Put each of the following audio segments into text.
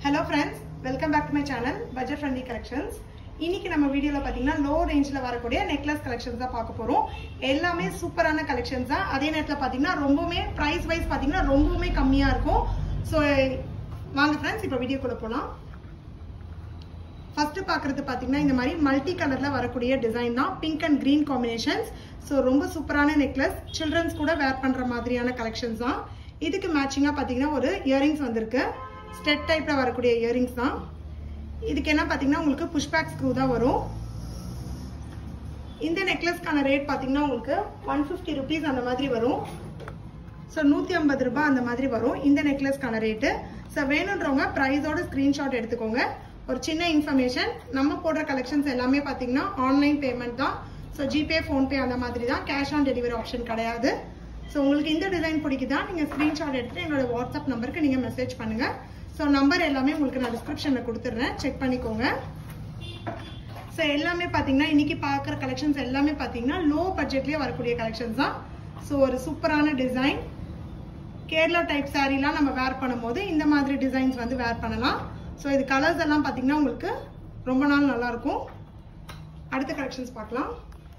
Hello friends, welcome back to my channel Budget Friendly Collections. இன்னைக்கு நம்ம வீடியோல பாத்தீங்கன்னா லோ ரேஞ்ச்ல வரக்கூடிய நெக்லஸ் கலெக்ஷன்ஸ் தான் பார்க்க போறோம். எல்லாமே சூப்பரான கலெக்ஷன்ஸ் தான். அதே நேரத்துல பாத்தீங்கன்னா ரொம்பவே பிரைஸ் வைஸ் பாத்தீங்கன்னா ரொம்பவே கம்மியா இருக்கும். சோ வாங்க फ्रेंड्स இப்போ வீடியோக்குள்ள போலாம். ஃபர்ஸ்ட் பார்க்கிறது பாத்தீங்கன்னா இந்த மாதிரி மல்டி கலர்ல வரக்கூடிய டிசைன் தான். Pink and green combinations. So ரொம்ப சூப்பரான நெக்லஸ். சில்ட்ரன்ஸ் கூட வேர் பண்ற மாதிரியான கலெக்ஷன்ஸ் தான். இதுக்கு மேட்சிங்கா பாத்தீங்கன்னா ஒரு இயரிங்ஸ் வந்திருக்கு. ஸ்டெட் டைப்ல வரக்கூடிய இயரிங்ஸ் தான். இதுக்கு என்ன பாத்தீங்கன்னா உங்களுக்கு புஷ் பேக் ஸ்க்ரூ தான் வரும். இந்த நெக்லஸ்க்கான ரேட் பாத்தீங்கன்னா உங்களுக்கு 150 rupees அந்த மாதிரி வரும். சோ 150 ரூபாய் அந்த மாதிரி வரும் இந்த நெக்லஸ்க்கான ரேட். சோ வேணும்ன்றவங்க பிரைஸோட ஸ்கிரீன்ஷாட் எடுத்துக்கோங்க. ஒரு சின்ன இன்ஃபர்மேஷன், நம்ம போடுற கலெக்ஷன்ஸ் எல்லாமே பாத்தீங்கன்னா ஆன்லைன் பேமெண்ட் தான். சோ ஜிபே, போன்பே அந்த மாதிரி தான். கேஷ் ஆன் டெலிவரி ஆப்ஷன் கிடையாது. சோ உங்களுக்கு இந்த டிசைன் பிடிக்குதா நீங்க ஸ்கிரீன்ஷாட் எடுத்துட்டு என்னோட வாட்ஸ்அப் நம்பருக்கு நீங்க மெசேஜ் பண்ணுங்க. சோ நம்பர் எல்லாமே உங்களுக்கு நான் டிஸ்கிரிப்ஷன்ல கொடுத்துறேன், செக் பண்ணிக்கோங்க. சோ எல்லாமே பாத்தீங்கன்னா இன்னைக்கு பார்க்குற கலெக்ஷன்ஸ் எல்லாமே பாத்தீங்கன்னா லோ பட்ஜெட்லயே வரக்கூடிய கலெக்ஷன்ஸ் தான். சோ ஒரு சூப்பரான டிசைன். கேரளா டைப் சாரீலாம் நம்ம வேர் பண்ணும்போது இந்த மாதிரி டிசைன்ஸ் வந்து வேர் பண்ணலாம். சோ இது கலர்ஸ் எல்லாம் பாத்தீங்கன்னா உங்களுக்கு ரொம்ப நாள் நல்லா இருக்கும். அடுத்த கலெக்ஷன்ஸ் பார்க்கலாம்.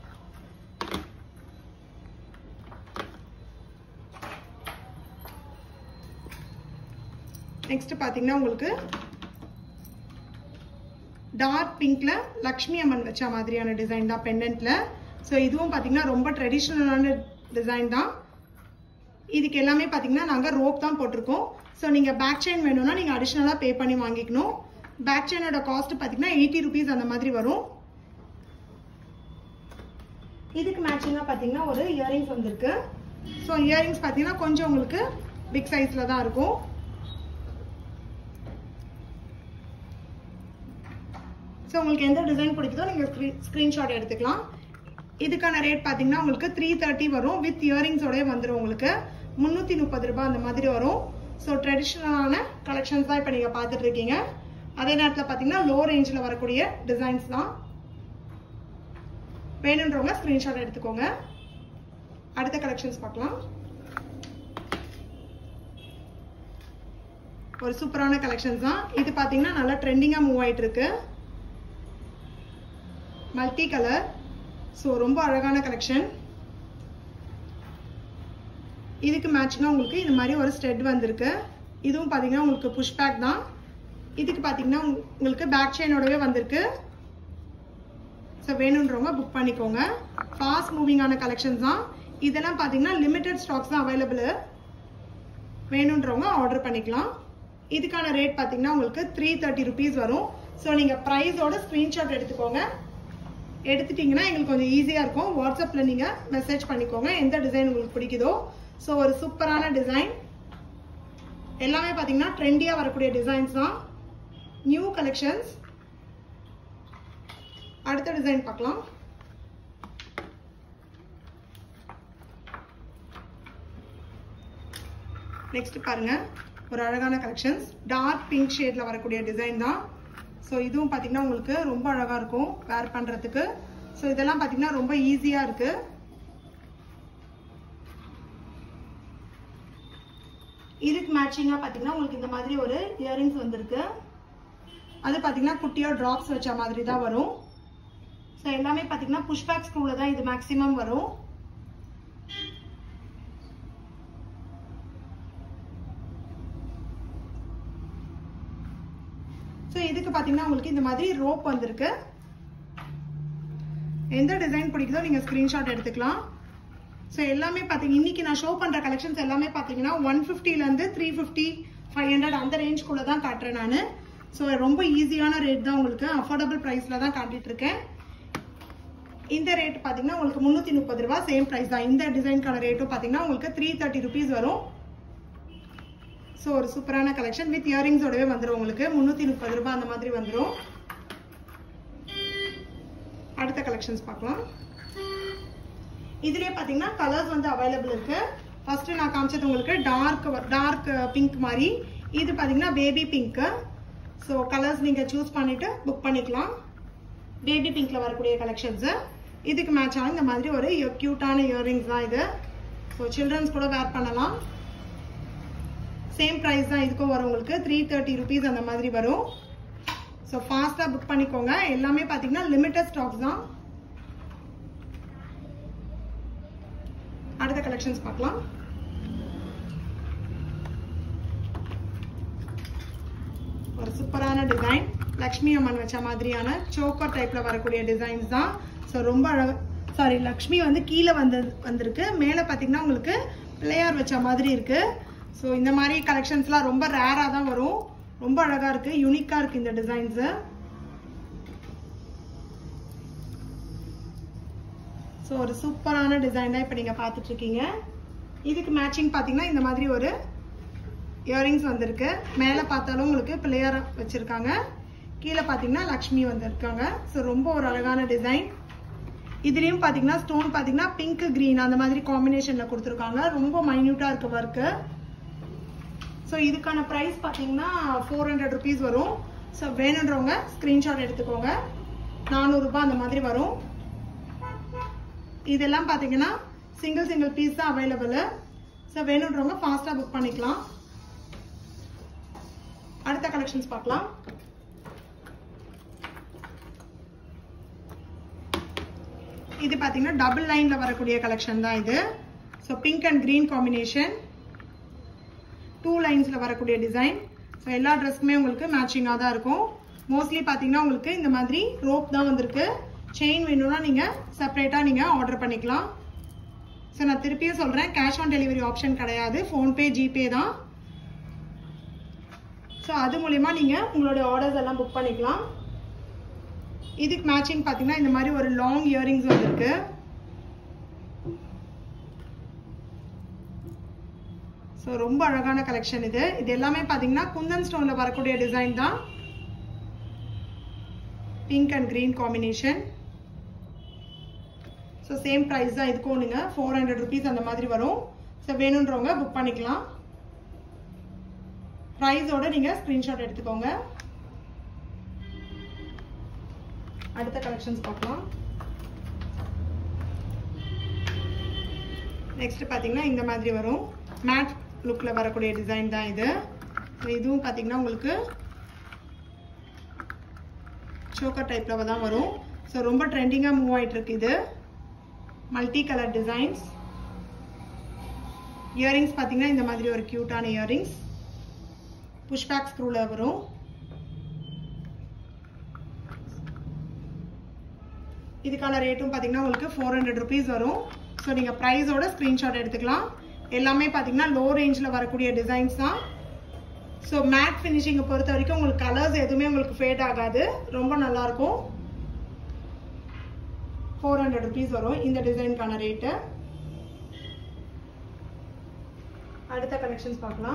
நெக்ஸ்ட் பாத்தீங்கன்னா உங்களுக்கு டார்க் பிங்க்ல லக்ஷ்மி அம்மன் வச்ச மாதிரியான டிசைன் தான் பெண்டன்ட்ல. சோ இதுவும் பாத்தீங்கன்னா ரொம்ப ட்ரெடிஷனலான டிசைன் தான். இதுக்கு எல்லாமே பாத்தீங்கன்னா நாங்க ரோப் தான் போட்டிருக்கோம். சோ நீங்க பேக் செயின் வேணும்னா நீங்க அடிஷனலா பே பண்ணி வாங்கிக்கணும். பேக் செயினோட காஸ்ட் பாத்தீங்கன்னா 80 rupees அந்த மாதிரி வரும். இதுக்கு மேட்சிங்கா பாத்தீங்கன்னா ஒரு இயரிங்ஸ் வந்திருக்கு. சோ இயரிங்ஸ் பாத்தீங்கன்னா கொஞ்சம் உங்களுக்கு பிக் சைஸ்ல தான் இருக்கும். சோ உங்களுக்கு எந்த டிசைன் பிடிக்குதோ நீங்க ஸ்கிரீன்ஷாட் எடுத்துக்கலாம். இதுக்கான ரேட் பாத்தீங்கன்னா உங்களுக்கு 330 வரும். வித் இயரிங்ஸோட வந்துடும். உங்களுக்கு 330 ரூபாய் அந்த மாதிரி வரும். சோ ட்ரெடிஷனலான கலெக்ஷன்ஸ் தான் இப்ப நீங்க பாத்துட்டு இருக்கீங்க. அதே நேரத்துல பாத்தீங்கன்னா லோ ரேஞ்ச்ல வரக்கூடிய டிசைன்ஸ் தான். வேணும்ன்றவங்க ஸ்கிரீன்ஷாட் எடுத்துக்கோங்க. அடுத்த கலெக்ஷன்ஸ் பார்க்கலாம். ஒரு சூப்பரான கலெக்ஷன்ஸ் தான். இது பாத்தீங்கன்னா நல்லா ட்ரெண்டிங்கா மூவ் ஆயிட்டு இருக்கு. Multi colour. சோ ரொம்ப அழகான கலெக்ஷன். இதுக்கு மேட்சிங்கா உங்களுக்கு இந்த மாதிரி ஒரு ஸ்டெட் வந்திருக்கு. இதுவும் பாத்தீங்கன்னா உங்களுக்கு புஷ் பேக் தான். இதுக்கு பாத்தீங்கன்னா உங்களுக்கு பேக் செயினோடவே வந்திருக்கு. சோ வேணும்ன்றவங்க புக் பண்ணிக்கோங்க. ஃபாஸ்ட் மூவிங்கான கலெக்ஷன்ஸ் தான். இதெல்லாம் பாத்தீங்கன்னா லிமிடெட் ஸ்டாக்ஸ் தான் அவைலபிள். வேணும்ன்றவங்க ஆர்டர் பண்ணிக்கலாம். இதுக்கான ரேட் பாத்தீங்கன்னா உங்களுக்கு 330 rupees வரும். சோ நீங்க பிரைஸோட ஸ்கிரீன்ஷாட் எடுத்துக்கோங்க. எடுத்துட்டீங்கன்னா எங்களுக்கு கொஞ்சம் ஈஸியா இருக்கும். வாட்ஸ்அப்ல நீங்க மெசேஜ் பண்ணிக்கோங்க எந்த டிசைன் உங்களுக்கு பிடிக்குதோ. சோ ஒரு சூப்பரான டிசைன். எல்லாமே பாத்தீங்கன்னா ட்ரெண்டியா வரக்கூடிய டிசைன்ஸ் தான். New collections. அடுத்த டிசைன் பார்க்கலாம். நெக்ஸ்ட் பாருங்க, ஒரு அழகான கலெக்ஷன்ஸ். டார்க் பிங்க் ஷேட்ல வரக்கூடிய டிசைன் தான். சோ இதுவும் பாத்தீங்கன்னா உங்களுக்கு ரொம்ப அழகா இருக்கும் வேர் பண்றதுக்கு. சோ இதெல்லாம் பாத்தீங்கன்னா ரொம்ப ஈஸியா இருக்கு. இதுக்கு மேட்சிங்கா பாத்தீங்கன்னா உங்களுக்கு இந்த மாதிரி ஒரு இயரிங்ஸ் வந்திருக்கு. அது பாத்தீங்கன்னா குட்டியா டிராப்ஸ் வச்ச மாதிரி தான் வரும். சோ எல்லாமே பாத்தீங்கன்னா புஷ் பேக் ஸ்க்ரூல தான் இது மேக்ஸிமம் வரும். சோ இதுக்கு பாத்தீங்கன்னா உங்களுக்கு இந்த மாதிரி ரோப் வந்திருக்கு. எந்த டிசைன் பிடிக்குதோ நீங்க ஸ்கிரீன்ஷாட் எடுத்துக்கலாம். சோ எல்லாமே பாத்தீங்க இன்னைக்கு நான் ஷோ பண்ற கலெக்ஷன்ஸ் எல்லாமே பாத்தீங்கன்னா 150 ல இருந்து 350, 500 அந்த ரேஞ்ச்குள்ள தான் காட்டுறேன் நானு. சோ ரொம்ப ஈஸியான ரேட் தான், உங்களுக்கு அஃபோர்டபிள் பிரைஸ்ல தான் காட்டிட்டு இருக்கேன். இந்த ரேட் பாத்தீங்கன்னா உங்களுக்கு 330 ரூபாய் சேம் பிரைஸ் தான். இந்த டிசைனுக்கான ரேட்டும் பாத்தீங்கன்னா உங்களுக்கு 330 rupees வரும். சோ ஒரு சூப்பரான கலெக்ஷன் வித் இயரிங்ஸோடவே வந்துரும். உங்களுக்கு 330 ரூபாய் அந்த மாதிரி வந்துரும். அடுத்த கலெக்ஷன்ஸ் பார்க்கலாம். இதுலயே பாத்தீங்கன்னா கலர்ஸ் வந்து அவைலபிள் இருக்கு. ஃபர்ஸ்ட் நான் காமிச்சது உங்களுக்கு டார்க் பிங்க் மாதிரி. இது பாத்தீங்கன்னா பேபி பிங்க். சோ கலர்ஸ் நீங்க சூஸ் பண்ணிட்டு புக் பண்ணிக்கலாம். பேபி பிங்க்ல வரக்கூடிய கலெக்ஷன்ஸ். இதுக்கு மேட்ச் ஆன இந்த மாதிரி ஒரு கியூட்டான இயரிங்ஸ் தான் இது. சோ சில்ட்ரன்ஸ் கூட வேர் பண்ணலாம். சேம் பிரைஸ் தான் இதுக்கும் வரும் உங்களுக்கு 330 rupees அந்த மாதிரி வரும். ஸோ ஃபாஸ்ட்டாக புக் பண்ணிக்கோங்க. எல்லாமே பார்த்தீங்கன்னா லிமிட்டட் ஸ்டாக்ஸ் தான். அடுத்த கலெக்ஷன்ஸ் பார்க்கலாம். ஒரு சூப்பரான டிசைன், லக்ஷ்மி அம்மன் வச்ச மாதிரியான சோக்கர் டைப்ல வரக்கூடிய டிசைன்ஸ் தான். ஸோ ரொம்ப அழகா, சாரி, லக்ஷ்மி வந்து கீழே வந்திருக்கு, மேலே பார்த்தீங்கன்னா உங்களுக்கு பிள்ளையார் வச்ச மாதிரி இருக்கு. ஸோ இந்த மாதிரி கலெக்ஷன்ஸ்லாம் ரொம்ப ரேரா தான் வரும். ரொம்ப அழகா இருக்கு, யூனிக்கா இருக்கு இந்த டிசைன்ஸ். ஸோ ஒரு சூப்பரான டிசைன் தான் இப்போ நீங்க பார்த்துட்டு இருக்கீங்க. இதுக்கு மேட்சிங் பார்த்தீங்கன்னா இந்த மாதிரி ஒரு இயரிங்ஸ் வந்திருக்கு. மேலே பார்த்தாலும் உங்களுக்கு பிள்ளையார் வச்சிருக்காங்க, கீழே பார்த்தீங்கன்னா லக்ஷ்மி வந்திருக்காங்க. ஸோ ரொம்ப ஒரு அழகான டிசைன். இதுலயும் பார்த்தீங்கன்னா ஸ்டோன் பார்த்தீங்கன்னா பிங்க் கிரீன் அந்த மாதிரி காம்பினேஷன்ல கொடுத்துருக்காங்க. ரொம்ப மைன்யூட்டா இருக்கு ஒர்க்கு. ஸோ இதுக்கான ப்ரைஸ் பார்த்தீங்கன்னா 400 rupees வரும். ஸோ வேணுன்றவங்க ஸ்கிரீன்ஷாட் எடுத்துக்கோங்க. 400 ரூபாய் அந்த மாதிரி வரும். இதெல்லாம் பார்த்தீங்கன்னா சிங்கிள் பீஸ் தான் அவைலபிள். ஸோ வேணுன்றவங்க ஃபாஸ்ட்டாக புக் பண்ணிக்கலாம். அடுத்த கலெக்ஷன்ஸ் பார்க்கலாம். இது பார்த்தீங்கன்னா டபுள் லைன்ல வரக்கூடிய கலெக்ஷன் தான் இது. So pink and green combination, 2 லைன்ஸ்ல வரக்கூடிய டிசைன். ஸோ எல்லா ட்ரெஸ்க்குமே உங்களுக்கு மேட்சிங்காக தான் இருக்கும். மோஸ்ட்லி பார்த்தீங்கன்னா உங்களுக்கு இந்த மாதிரி ரோப் தான் வந்திருக்கு. செயின் வேணும்னா நீங்க செப்பரேட்டா நீங்க ஆர்டர் பண்ணிக்கலாம். ஸோ நான் திருப்பியும் சொல்றேன், கேஷ் ஆன் டெலிவரி ஆப்ஷன் கிடையாது, ஃபோன்பே ஜிபே தான். ஸோ அது மூலமா நீங்க உங்களுடைய ஆர்டர்ஸ் எல்லாம் புக் பண்ணிக்கலாம். இதுக்கு மேட்சிங் பார்த்தீங்கன்னா இந்த மாதிரி ஒரு லாங் இயரிங்ஸ் வந்திருக்கு. ஸோ ரொம்ப அழகான கலெக்ஷன் இது. இது எல்லாமே பார்த்தீங்கன்னா குந்தன் ஸ்டோன்ல வரக்கூடிய டிசைன் தான். Pink and green combination. So same price தான் இதுக்கும். நீங்க 400 rupees அந்த மாதிரி வரும். ஸோ வேணுன்றவங்க புக் பண்ணிக்கலாம். ப்ரைஸோட நீங்க ஸ்கிரீன்ஷாட் எடுத்துக்கோங்க. அடுத்த கலெக்ஷன்ஸ் பார்க்கலாம். நெக்ஸ்ட் பார்த்தீங்கன்னா இந்த மாதிரி வரும், மேட் லுக்ல வரக்கூடிய டிசைன் தான் இது. இதுவும் பார்த்தீங்கன்னா உங்களுக்கு சோக்கர் டைப்ல தான் வரும். ஸோ ரொம்ப ட்ரெண்டிங்கா மூவ் ஆயிட்டு இருக்கு இது. Multi colour designs. இயரிங்ஸ் பார்த்தீங்கன்னா இந்த மாதிரி ஒரு கியூட்டான இயரிங்ஸ், புஷ்பேக் ஸ்க்ரூல வரும். இதுக்கான ரேட்டும் பார்த்தீங்கன்னா உங்களுக்கு 400 rupees வரும். ஸோ நீங்க ப்ரைஸோட ஸ்கிரீன்ஷாட் எடுத்துக்கலாம். எல்லாமே பார்த்தீங்கன்னா லோ ரேஞ்சில் வரக்கூடிய டிசைன்ஸ் தான். ஸோ மேட் ஃபினிஷிங்கை பொறுத்த வரைக்கும் உங்களுக்கு கலர்ஸ் எதுவுமே உங்களுக்கு ஃபேட் ஆகாது, ரொம்ப நல்லா இருக்கும். 400 rupees வரும் இந்த டிசைனுக்கான ரேட்டு. அடுத்த கலெக்ஷன்ஸ் பார்க்கலாம்.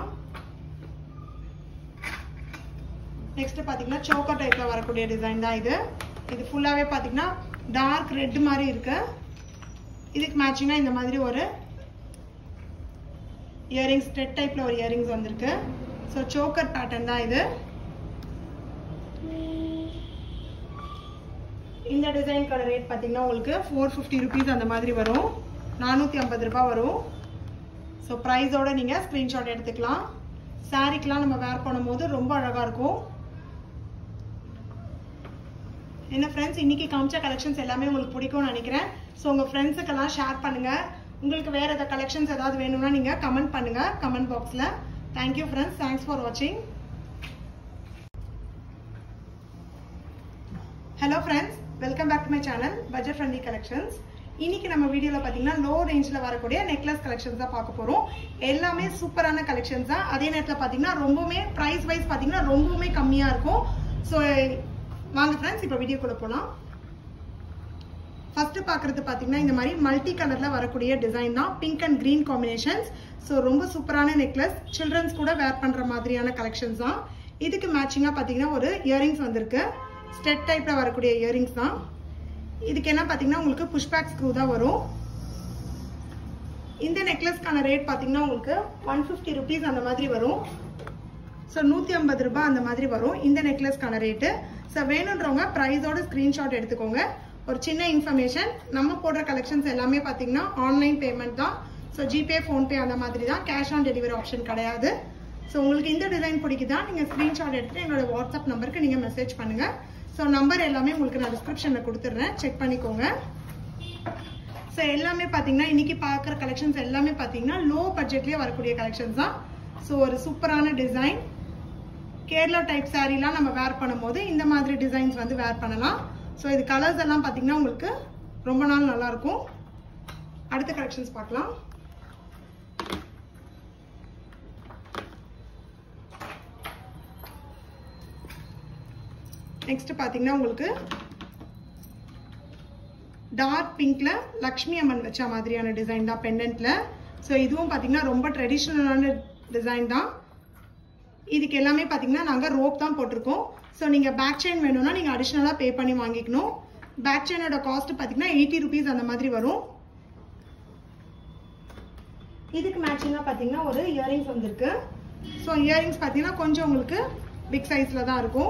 நெக்ஸ்ட் பார்த்தீங்கன்னா சோக்கர் டைப்ல வரக்கூடிய டிசைன் தான் இது. இது ஃபுல்லாவே பார்த்தீங்கன்னா டார்க் ரெட் மாதிரி இருக்கு. இதுக்கு மேட்சிங்கா இந்த மாதிரி ஒரு இயரிங்ஸ், ஸ்ட்ரெட் டைப்ல ஒரு இயரிங்ஸ் வந்திருக்கு. ஸோ சோக்கர் பேட்டர்ன் தான் இது. இந்த டிசைனுக்கான ரேட் பார்த்தீங்கன்னா உங்களுக்கு 450 rupees அந்த மாதிரி வரும். 450 ரூபாய் வரும். ஸோ ப்ரைஸோட நீங்க ஸ்கிரீன்ஷாட் எடுத்துக்கலாம். சாரிக்கெல்லாம் நம்ம வேர் பண்ணும்போது ரொம்ப அழகா இருக்கும். என்ன ஃப்ரெண்ட்ஸ், இன்னைக்கு காமிச்ச கலெக்ஷன்ஸ் எல்லாமே உங்களுக்கு பிடிக்கும்னு நினைக்கிறேன். ஸோ உங்க ஃப்ரெண்ட்ஸுக்கெல்லாம் ஷேர் பண்ணுங்க. உங்களுக்கு வேற ஏதாவது கலெக்ஷன்ஸ் ஏதாவது வேணும்னா நீங்க கமெண்ட் பண்ணுங்க கமெண்ட் பாக்ஸ்ல. தேங்க்யூ ஃப்ரெண்ட்ஸ், தேங்க்ஸ் ஃபார் வாட்சிங். Hello friends, welcome back to my channel budget friendly collections. இன்னைக்கு நம்ம வீடியோல பாத்தீங்கன்னா லோ ரேஞ்ச்ல வரக்கூடிய நெக்லஸ் கலெக்ஷன்ஸ் தான் பார்க்க போறோம். எல்லாமே சூப்பரான கலெக்ஷன்ஸ் தான். அதே நேரத்தில் பாத்தீங்கன்னா ரொம்பவுமே பிரைஸ் வைஸ் பாத்தீங்கன்னா ரொம்பவுமே கம்மியா இருக்கும். ஸோ வாங்க ஃப்ரெண்ட்ஸ் இப்போ வீடியோக்குள்ள போலாம். ஃபர்ஸ்ட் பாக்குறது பாத்தீங்கன்னா இந்த மாதிரி மல்டி கலர்ல வரக்கூடிய டிசைன் தான், pink and green combinations. So ரொம்ப சூப்பரான நெக்லஸ், சில்ட்ரன்ஸ் கூட வேர் பண்ற மாதிரியான கலெக்ஷன்ஸ் தான். இதுக்கு மேட்சிங்கா பாத்தீங்கன்னா ஒரு இயரிங்ஸ் வந்திருக்கு, ஸ்டெட் டைப்ல வரக்கூடிய இயரிங்ஸ் தான். இதுக்கு என்ன பாத்தீங்கன்னா உங்களுக்கு புஷ்பேக் ஸ்க்ரூ தான் வரும். இந்த நெக்லஸ்க்கான ரேட் பாத்தீங்கன்னா உங்களுக்கு 150 rupees அந்த மாதிரி வரும். ஸோ 150 ரூபாய் அந்த மாதிரி வரும் இந்த நெக்லஸ்க்கான ரேட்டு. ஸோ வேணுன்றவங்க ப்ரைஸோட ஸ்கிரீன்ஷாட் எடுத்துக்கோங்க. ஒரு சின்ன இன்ஃபர்மேஷன், நம்ம போடுற கலெக்ஷன்ஸ் எல்லாமே பாத்தீங்கன்னா ஆன்லைன் பேமெண்ட் தான். ஸோ ஜிபே, ஃபோன்பே அந்த மாதிரி தான், கேஷ் ஆன் டெலிவரி ஆப்ஷன் கிடையாது. ஸோ உங்களுக்கு இந்த டிசைன் பிடிக்குதா நீங்கள் ஸ்க்ரீன்ஷாட் எடுத்துட்டு என்னோட வாட்ஸ்அப் நம்பருக்கு நீங்கள் மெசேஜ் பண்ணுங்கள். ஸோ நம்பர் எல்லாமே உங்களுக்கு நான் டிஸ்கிரிப்ஷனில் கொடுத்துட்றேன், செக் பண்ணிக்கோங்க. ஸோ எல்லாமே பார்த்தீங்கன்னா இன்னைக்கு பார்க்குற கலெக்ஷன்ஸ் எல்லாமே பார்த்தீங்கன்னா லோ பட்ஜெட்லேயே வரக்கூடிய கலெக்ஷன்ஸ் தான். ஸோ ஒரு சூப்பரான டிசைன் கேரளா டைப் சாரீலாம் நம்ம வேர் பண்ணும்போது இந்த மாதிரி டிசைன்ஸ் வந்து வேர் பண்ணலாம். ஸோ இது கலர்ஸ் எல்லாம் பார்த்தீங்கன்னா உங்களுக்கு ரொம்ப நாள் நல்லா இருக்கும். அடுத்த கலெக்ஷன்ஸ் பார்க்கலாம். நெக்ஸ்ட் பார்த்தீங்கன்னா உங்களுக்கு டார்க் பிங்க்ல லக்ஷ்மி அம்மன் வச்ச மாதிரியான டிசைன் தான் பெண்டன்ட்ல. ஸோ இதுவும் பார்த்தீங்கன்னா ரொம்ப ட்ரெடிஷ்னலான டிசைன் தான். இதுக்கு எல்லாமே பார்த்தீங்கன்னா நாங்கள் ரோப் தான் போட்டிருக்கோம். ஸோ நீங்கள் பேக் செயின் வேணும்னா நீங்கள் அடிஷ்னலாக பே பண்ணி வாங்கிக்கணும். பேக் செயினோட காஸ்ட் பார்த்தீங்கன்னா 80 rupees அந்த மாதிரி வரும். இதுக்கு மேட்சிங்காக பார்த்தீங்கன்னா ஒரு இயரிங்ஸ் வந்திருக்கு. ஸோ இயரிங்ஸ் பார்த்தீங்கன்னா கொஞ்சம் உங்களுக்கு பிக் சைஸில் தான் இருக்கும்.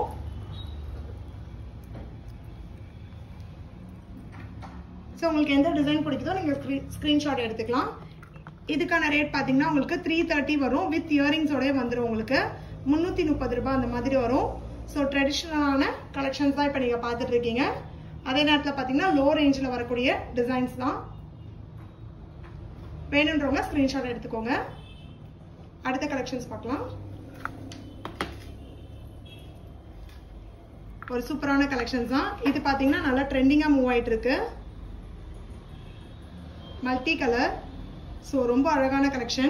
ஸோ உங்களுக்கு எந்த டிசைன் பிடிக்குதோ நீங்கள் ஸ்க்ரீன்ஷாட் எடுத்துக்கலாம். இதுக்கான ரேட் பார்த்தீங்கன்னா உங்களுக்கு 330 வரும். வித் இயரிங்ஸோடய வந்துடும். உங்களுக்கு 330 ரூபாய் அந்த மாதிரி வரும். ஸோ ட்ரெடிஷ்னலான கலெக்ஷன்ஸ் தான் இப்போ நீங்கள் பார்த்துட்டு இருக்கீங்க. அதே நேரத்தில் பார்த்தீங்கன்னா லோ ரேஞ்சில் வரக்கூடிய டிசைன்ஸ் தான். வேணுன்றவங்க ஸ்க்ரீன்ஷாட் எடுத்துக்கோங்க. அடுத்த கலெக்ஷன்ஸ் பார்க்கலாம். ஒரு சூப்பரான கலெக்ஷன்ஸ் தான். இது பார்த்தீங்கன்னா நல்லா ட்ரெண்டிங்காக மூவ் ஆகிட்டு இருக்கு. Multi colour. ஸோ ரொம்ப அழகான கலெக்ஷன்.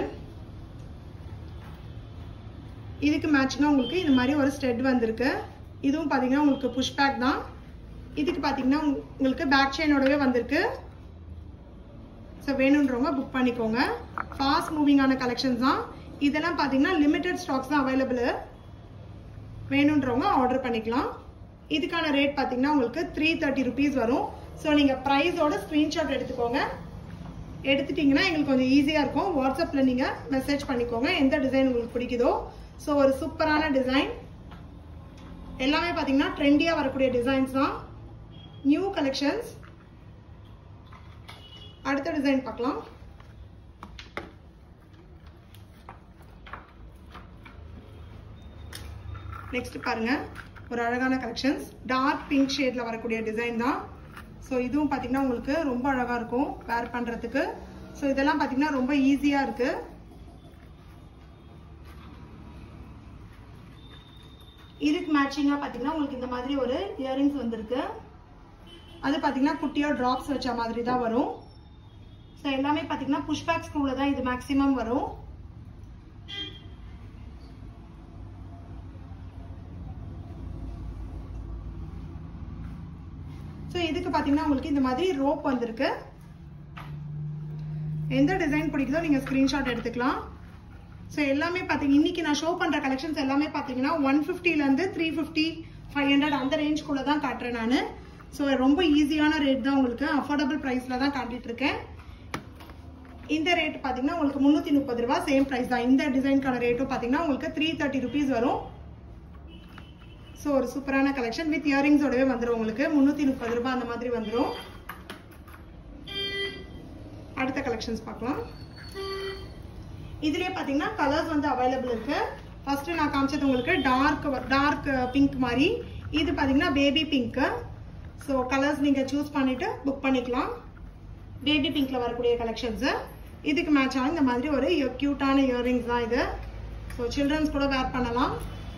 இதுக்கு மேட்ச்னா உங்களுக்கு இந்த மாதிரி ஒரு ஸ்டெட் வந்திருக்கு. இதுவும் பார்த்தீங்கன்னா உங்களுக்கு புஷ் பேக் தான். இதுக்கு பார்த்தீங்கன்னா உங்களுக்கு பேக் செயினோடவே வந்திருக்கு. ஸோ வேணுன்றவங்க புக் பண்ணிக்கோங்க. ஃபாஸ்ட் மூவிங்கான கலெக்ஷன்ஸ் தான். இதெல்லாம் பார்த்தீங்கன்னா லிமிடெட் ஸ்டாக்ஸ் தான் அவைலபிள். வேணுன்றவங்க ஆர்டர் பண்ணிக்கலாம். இதுக்கான ரேட் பார்த்தீங்கன்னா உங்களுக்கு 330 rupees வரும். ஸோ நீங்கள் ப்ரைஸோட ஸ்க்ரீன்ஷாட் எடுத்துக்கோங்க. எடுத்துட்டீங்கன்னா எங்களுக்கு கொஞ்சம் ஈஸியாக இருக்கும். வாட்ஸ்அப்பில் நீங்கள் மெசேஜ் பண்ணிக்கோங்க எந்த டிசைன் உங்களுக்கு பிடிக்குதோ. ஸோ ஒரு சூப்பரான டிசைன். எல்லாமே பார்த்தீங்கன்னா ட்ரெண்டியாக வரக்கூடிய டிசைன்ஸ் தான். New collections. அடுத்த டிசைன் பார்க்கலாம். நெக்ஸ்ட் பாருங்க, ஒரு அழகான கலெக்ஷன்ஸ். டார்க் பிங்க் ஷேட்ல வரக்கூடிய டிசைன் தான். ஸோ இதுவும் பார்த்தீங்கன்னா உங்களுக்கு ரொம்ப அழகா இருக்கும் வேர் பண்றதுக்கு. ஸோ இதெல்லாம் பார்த்தீங்கன்னா ரொம்ப ஈஸியா இருக்கு. இதுக்கு மேட்சிங்கா பார்த்தீங்கன்னா உங்களுக்கு இந்த மாதிரி ஒரு இயரிங்ஸ் வந்திருக்கு. அது பார்த்தீங்கன்னா குட்டியா டிராப்ஸ் வச்ச மாதிரி தான் வரும். ஸோ எல்லாமே பார்த்தீங்கன்னா புஷ்பேக் ஸ்க்ரூல தான் இது மேக்ஸிமம் வரும். ஸோ இதுக்கு பார்த்தீங்கன்னா உங்களுக்கு இந்த மாதிரி ரோப் வந்திருக்கு. எந்த டிசைன் பிடிக்குதோ நீங்கள் ஸ்க்ரீன்ஷாட் எடுத்துக்கலாம். ஸோ எல்லாமே பார்த்தீங்கன்னா இன்னைக்கு நான் ஷோ பண்ணுற கலெக்ஷன்ஸ் எல்லாமே பார்த்தீங்கன்னா 150லேருந்து 350, 500 அந்த ரேஞ்சுக்குள்ளே தான் காட்டுறேன் நான். ஸோ ரொம்ப ஈஸியான ரேட் தான், உங்களுக்கு அஃபோர்டபுள் ப்ரைஸில் தான் காட்டிட்டு இருக்கேன். இந்த ரேட் பார்த்தீங்கன்னா உங்களுக்கு 330 ரூபா சேம் ப்ரைஸ் தான். இந்த டிசைனுக்கான ரேட்டும் பார்த்தீங்கன்னா உங்களுக்கு 330 rupees வரும். ஸோ ஒரு சூப்பரான கலெக்ஷன் வித் இயரிங்ஸோடவே வந்துடும். உங்களுக்கு 330 ரூபாய் அந்த மாதிரி வந்துடும். அடுத்த கலெக்ஷன்ஸ் பார்க்கலாம். இதுலயே பார்த்தீங்கன்னா கலர்ஸ் வந்து அவைலபிள் இருக்கு. ஃபர்ஸ்ட் நான் காமிச்சது உங்களுக்கு டார்க் பிங்க் மாதிரி. இது பார்த்தீங்கன்னா பேபி பிங்க். ஸோ கலர்ஸ் நீங்கள் சூஸ் பண்ணிட்டு புக் பண்ணிக்கலாம். பேபி பிங்க்ல வரக்கூடிய கலெக்ஷன்ஸ். இதுக்கு மேட்ச் ஆகும் இந்த மாதிரி ஒரு கியூட்டான இயரிங்ஸ் தான் இது. ஸோ சில்ட்ரன்ஸ் கூட வேர் பண்ணலாம்.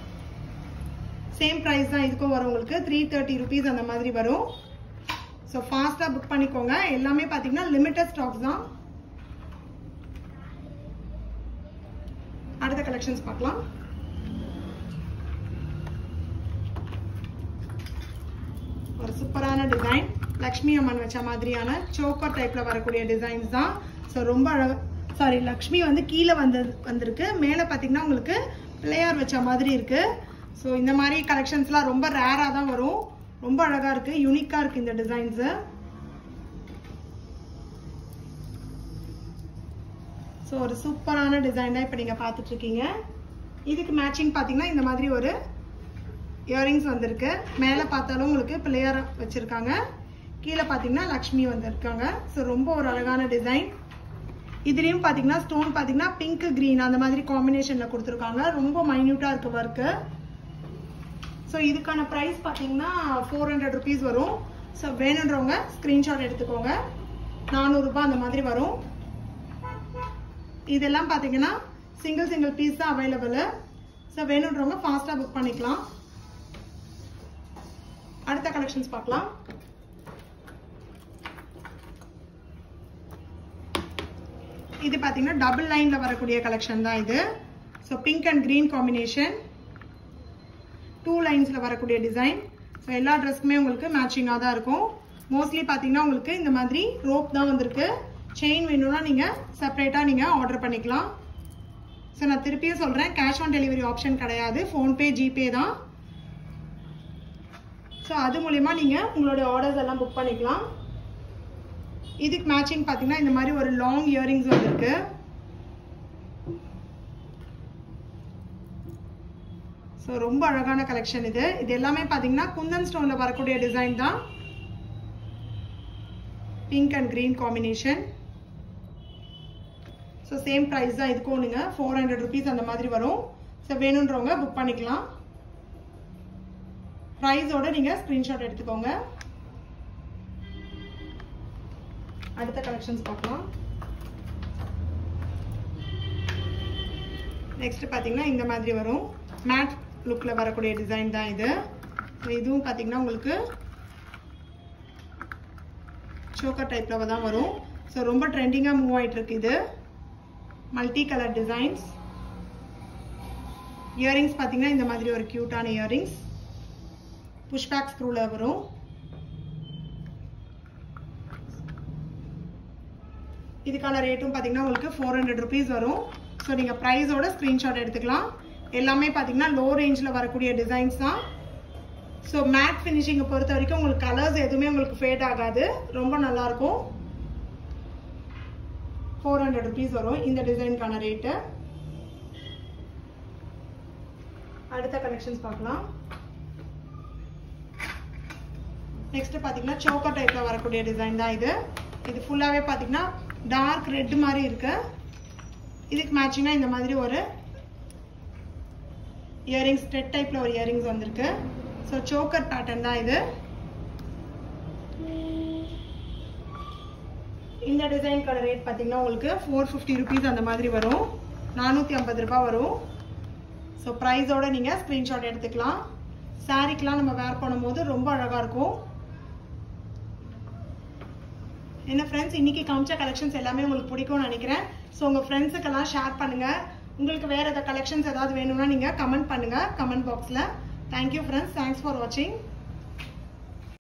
சேம் ப்ரைஸ் தான் இதுக்கும் வரும். உங்களுக்கு 330 rupees அந்த மாதிரி வரும். ஸோ ஃபாஸ்ட்டாக புக் பண்ணிக்கோங்க. எல்லாமே பார்த்தீங்கன்னா லிமிட்டட் ஸ்டாக்ஸ் தான். அடுத்த கலெக்ஷன்ஸ் பார்க்கலாம். ஒரு சூப்பரான டிசைன். லக்ஷ்மி அம்மன் வச்ச மாதிரியான சோக்கர் டைப்ல வரக்கூடிய டிசைன்ஸ் தான். ஸோ ரொம்ப அழகா, சாரி, லக்ஷ்மி வந்து கீழே வந்திருக்கு. மேலே பார்த்தீங்கன்னா உங்களுக்கு பிள்ளையார் வச்ச மாதிரி இருக்கு. ஸோ இந்த மாதிரி கலெக்ஷன்ஸ்லாம் ரொம்ப ரேராக தான் வரும். ரொம்ப அழகா இருக்கு, யூனிக்கா இருக்கு இந்த டிசைன்ஸ். ஸோ ஒரு சூப்பரான டிசைன் தான் இப்போ நீங்கள் பார்த்துட்டு இருக்கீங்க. இதுக்கு மேட்சிங் பார்த்தீங்கன்னா இந்த மாதிரி ஒரு இயரிங்ஸ் வந்திருக்கு. மேலே பார்த்தாலும் உங்களுக்கு பிள்ளையார் வச்சிருக்காங்க, கீழே பார்த்தீங்கன்னா லக்ஷ்மி வந்திருக்காங்க. ஸோ ரொம்ப ஒரு அழகான டிசைன். இதுலயும் பாத்தீங்கன்னா ஸ்டோன் பாத்தீங்கன்னா பிங்க் கிரீன் அந்த மாதிரி காம்பினேஷன்ல கொடுத்துருக்காங்க. ரொம்ப மைன்யூட்டா இருக்கு ஒர்க்கு. ஸோ இதுக்கான ப்ரைஸ் பாத்தீங்கன்னா 400 rupees வரும். ஸோ வேணுன்றவங்க ஸ்கிரீன்ஷாட் எடுத்துக்கோங்க. 400 ரூபாய் அந்த மாதிரி வரும். இதெல்லாம் பாத்தீங்கன்னா சிங்கிள் பீஸ் தான் அவைலபிள். ஸோ வேணுன்றவங்க ஃபாஸ்டா புக் பண்ணிக்கலாம். அடுத்த கலெக்ஷன்ஸ் பார்க்கலாம். இது பாத்தீங்கன்னா டபுள் லைன்ல வரக்கூடிய கலெக்ஷன் தான் இது. So pink and green combination, 2 லைன்ஸ்ல வரக்கூடிய டிசைன். ஸோ எல்லா ட்ரெஸ்க்குமே உங்களுக்கு மேட்சிங்கா தான் இருக்கும். மோஸ்ட்லி பாத்தீங்கன்னா உங்களுக்கு இந்த மாதிரி ரோப் தான் வந்திருக்கு. செயின் வேணும்னா நீங்க செப்பரேட்டா நீங்க ஆர்டர் பண்ணிக்கலாம். ஸோ நான் திருப்பியும் சொல்றேன், கேஷ் ஆன் டெலிவரி ஆப்ஷன் கிடையாது. ஃபோன்பே, ஜிபே தான். ஸோ அது மூலமா நீங்க உங்களுடைய ஆர்டர்ஸ் எல்லாம் புக் பண்ணிக்கலாம். இதுக்கு மேட்சிங் பாத்தீங்கன்னா இந்த மாதிரி ஒரு லாங் இயரிங்ஸ் வந்திருக்கு. ஸோ ரொம்ப அழகான கலெக்ஷன் இது. இது எல்லாமே பாத்தீங்கன்னா குந்தன் ஸ்டோன்ல வரக்கூடிய டிசைன் தான். Pink and green combination. So same price தான் இதுக்கும். நீங்க 400 rupees அந்த மாதிரி வரும். ஸோ வேணுன்றவங்க புக் பண்ணிக்கலாம். ப்ரைஸோட நீங்க ஸ்கிரீன்ஷாட் எடுத்துக்கோங்க. அடுத்த கலெக்ஷன்ஸ் பார்க்கலாம். நெக்ஸ்ட் பாத்தீங்கன்னா இந்த மாதிரி வரும். மேட் லுக்ல வரக்கூடிய டிசைன் தான் இது. இதுவும் பாத்தீங்கன்னா உங்களுக்கு சோக்கர் டைப்ல தான் வரும். ஸோ ரொம்ப ட்ரெண்டிங்கா மூவ் ஆயிட்டு இருக்கு இது. Multi colour designs. இயரிங்ஸ் பாத்தீங்கன்னா இந்த மாதிரி ஒரு கியூட்டான இயரிங்ஸ். புஷ்பேக் ஸ்க்ரூல வரும். இதுக்கான ரேட்டும் பாத்தீங்கன்னா உங்களுக்கு 400 rupees வரும். ஸோ நீங்க ப்ரைஸோட ஸ்கிரீன்ஷாட் எடுத்துக்கலாம். எல்லாமே பாத்தீங்கன்னா லோ ரேஞ்ச்ல வரக்கூடிய டிசைன்ஸ் தான். ஸோ மேட் ஃபினிஷிங்கை பொறுத்த வரைக்கும் உங்களுக்கு கலர்ஸ் எதுவுமே உங்களுக்கு ஃபேட் ஆகாது. ரொம்ப நல்லா இருக்கும். 400 rupees வரும் இந்த டிசைனுக்கான ரேட்டு. அடுத்த கலெக்ஷன்ஸ் பார்க்கலாம். நெக்ஸ்ட் பாத்தீங்கன்னா சோக்கர் டைப்ல வரக்கூடிய டிசைன் தான் இது. இது ஃபுல்லாவே பாத்தீங்கன்னா டார்க் ரெட் மாதிரி இருக்கு. இதுக்கு மேட்சிங்கா இந்த மாதிரி ஒரு இயரிங்ஸ், ஸ்ட்ரெட் டைப்ல ஒரு இயரிங்ஸ் வந்திருக்கு. ஸோ சோக்கர் பேட்டர்ன் தான் இது. இந்த டிசைனுக்கான ரேட் பாத்தீங்கன்னா உங்களுக்கு 450 rupees அந்த மாதிரி வரும். 450 ரூபாய் வரும். ஸோ ப்ரைஸோட நீங்க ஸ்கிரீன்ஷாட் எடுத்துக்கலாம். சாரிக்கெல்லாம் நம்ம வேர் பண்ணும்போது ரொம்ப அழகா இருக்கும். என்ன ஃப்ரெண்ட்ஸ், இன்னைக்கு காமிச்ச கலெக்ஷன்ஸ் எல்லாமே உங்களுக்கு பிடிக்கும்னு நினைக்கிறேன். ஸோ உங்க ஃப்ரெண்ட்ஸுக்கெல்லாம் ஷேர் பண்ணுங்க. உங்களுக்கு வேற ஏதாவது கலெக்ஷன்ஸ் ஏதாவது வேணும்னா நீங்க கமெண்ட் பண்ணுங்க கமெண்ட் பாக்ஸ்ல. தேங்க்யூ ஃப்ரெண்ட்ஸ், தேங்க்ஸ் ஃபார் வாட்சிங்.